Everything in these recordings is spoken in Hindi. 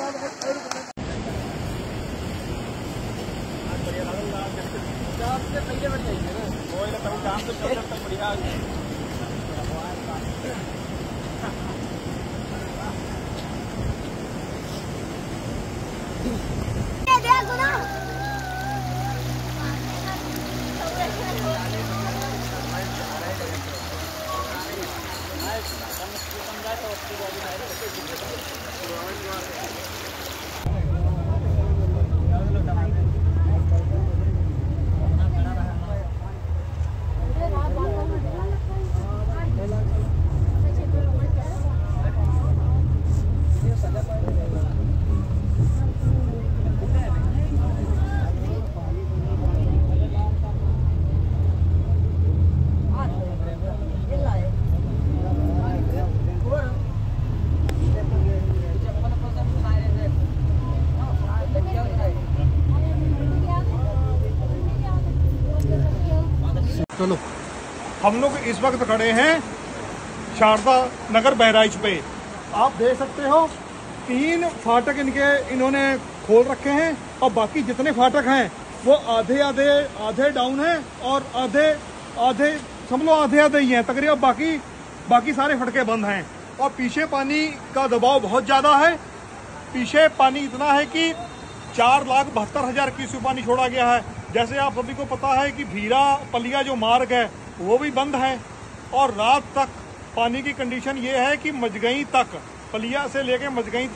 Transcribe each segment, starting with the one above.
चलो, हम लोग इस वक्त खड़े हैं शारदा नगर बहराइच पे। आप देख सकते हो 3 फाटक इन्होंने खोल रखे हैं और बाकी जितने फाटक हैं वो आधे डाउन हैं और आधे समझ लो आधे ही हैं तकरीबन। बाकी सारे फटके बंद हैं और पीछे पानी का दबाव बहुत ज्यादा है। पीछे पानी इतना है कि 4,72,000 क्यूसेक पानी छोड़ा गया है। जैसे आप सभी को पता है कि भीरा पलिया जो मार्ग है वो भी बंद है और रात तक पानी की कंडीशन ये है कि मजगई तक, पलिया से लेके मजगई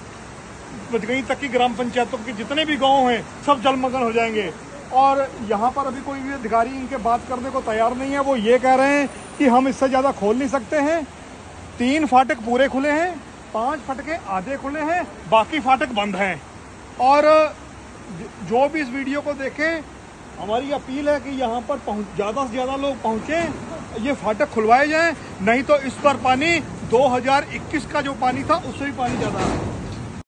तक की ग्राम पंचायतों के जितने भी गांव हैं सब जलमग्न हो जाएंगे। और यहाँ पर अभी कोई भी अधिकारी इनके बात करने को तैयार नहीं है। वो ये कह रहे हैं कि हम इससे ज़्यादा खोल नहीं सकते हैं। 3 फाटक पूरे खुले हैं, 5 फाटके आधे खुले हैं, बाकी फाटक बंद हैं। और जो भी इस वीडियो को देखें, हमारी अपील है कि यहाँ पर ज़्यादा से ज़्यादा लोग पहुँचें, ये फाटक खुलवाए जाएं, नहीं तो इस पर पानी 2021 का जो पानी था उससे भी पानी ज़्यादा है।